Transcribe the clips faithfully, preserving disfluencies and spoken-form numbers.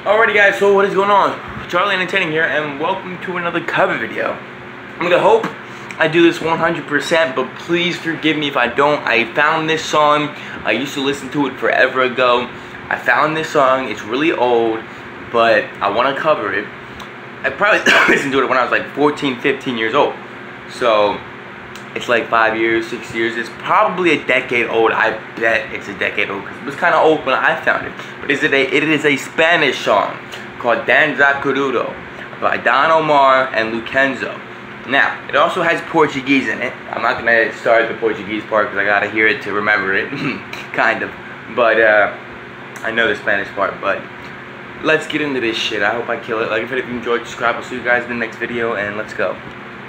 Alrighty guys, so what is going on? Charlie Entertaining here, and welcome to another cover video. I'm gonna hope I do this one hundred percent, but please forgive me if I don't. I found this song, I used to listen to it forever ago. I found this song, it's really old, but I want to cover it. I probably listened to it when I was like fourteen, fifteen years old. So, it's like five years, six years. It's probably a decade old. I bet it's a decade old because it was kind of old when I found it. But is it a? It is a Spanish song called Danza, Kuduro by Omar and Lucanzo. Now, it also has Portuguese in it. I'm not gonna start the Portuguese part because I gotta hear it to remember it, kind of. But uh, I know the Spanish part. But let's get into this shit. I hope I kill it. Like if you enjoyed, subscribe. I'll see you guys in the next video, and let's go.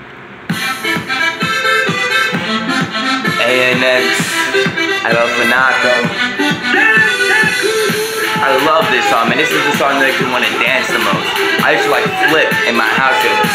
A N X, I love Renato. I love this song, man. This is the song that I can want to dance the most. I used to like flip in my house to this.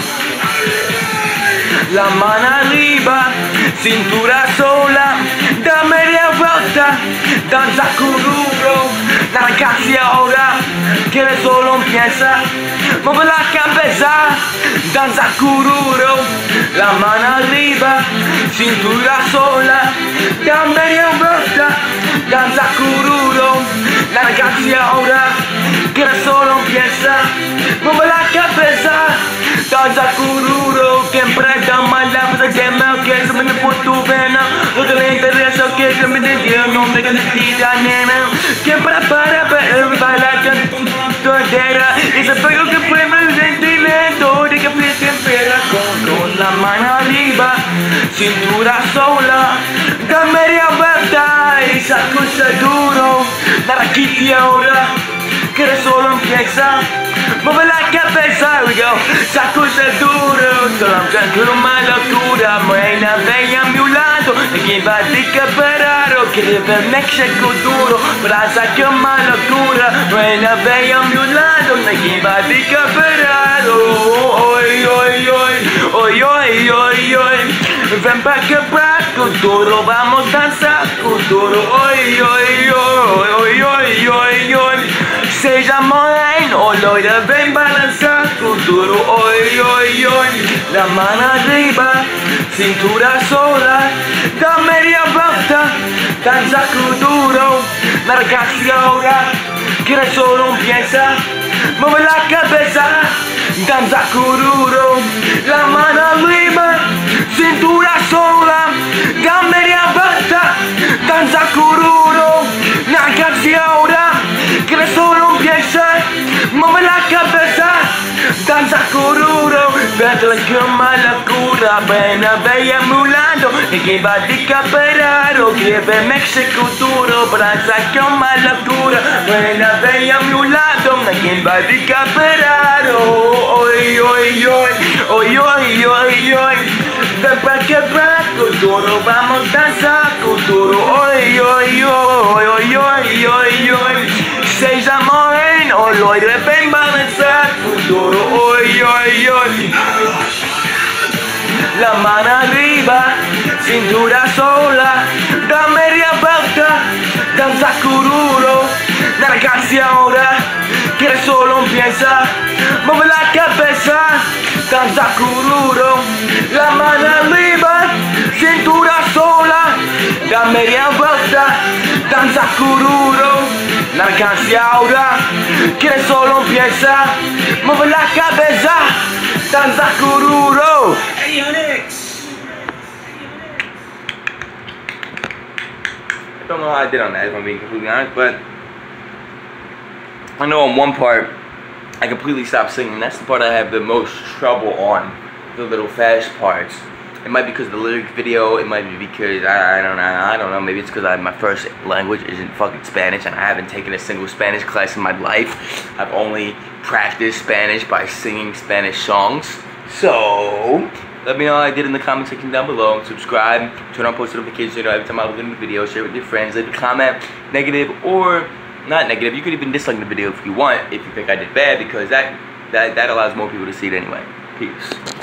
La mano arriba, cintura sola, da media vuelta, danza Kuduro, la ragazzi ora, che solo empieza, muove la cabeza, danza Kuduro, la mano arriba, cintura sola, da media vuelta, danza Kuduro, la ragazzi ora, che solo empieza, muove la cabeza, danza Kuduro, que empresta más la vida que me que se me por tu vena, lo que le interesa que se me dio no me necesita nena, que prepara para bailar con tu entera, y se pegó que fue muy lento, de que fue siempre con, con la mano arriba, cintura sola, da media vuelta y sacude duro, la raquilla ahora, que solo empieza. Mueve la cabeza, we go, sacude duro, solo con una locura, buena bella a mi lado, aquí va de capararo, que debe México duro, braza con una locura, buena bella a mi lado, aquí va de capararo, oi, oi, oi, oi, oi, oi, oi, ven pa' quebrar, Kuduro, vamos a danzar, Kuduro, oi, oi, oi, oi, oi, oi, oi, seja moreno, loira, vem balançar, Kuduro, oi, oi, oi, la mano arriba, cintura sola, da media volta, danza Kuduro, la ragazzi ora, que solo empieza, mueve la cabeza, danza Kuduro, la mano arriba, cintura sola, da media volta, danza Kuduro, la ragazzi ora, que solo empieza, mueve la cabeza, danza Kuduro, vete con mala cura, buena bella mulando, y que va de capararo, que ve México duro, danza con mala cura, buena bella mulando, y que va de capararo, oi, oi, oi, oi, oi, oi, oi, ven pa' quebrar, Kuduro, vamos a danzar, Kuduro, oi, oi, oi, oi, oi, oi, oi, seja moreno, loira, vem balançar, Kuduro, oi, oi, oi, la mano arriba, cintura sola, da media vuelta, danza Kuduro, la ragazzi ora, que solo empieza, mueve la cabeza, danza Kuduro, la mano arriba, cintura sola, da media vuelta, danza Kuduro, la ragazzi ora, que solo empieza, mueve la cabeza, danza Kuduro. Hey, Onyx. I don't know how I did on that, if I'm being completely honest, but I know on one part I completely stopped singing. That's the part I have the most trouble on, the little fast parts. It might be because of the lyric video, it might be because, I, I don't know, I don't know, maybe it's because my first language isn't fucking Spanish and I haven't taken a single Spanish class in my life. I've only practiced Spanish by singing Spanish songs. So, let me know how I did in the comment section down below. Subscribe, turn on post notifications, you know, every time I upload a new video, share it with your friends, leave a comment, negative or not negative. You could even dislike the video if you want, if you think I did bad, because that, that, that allows more people to see it anyway. Peace.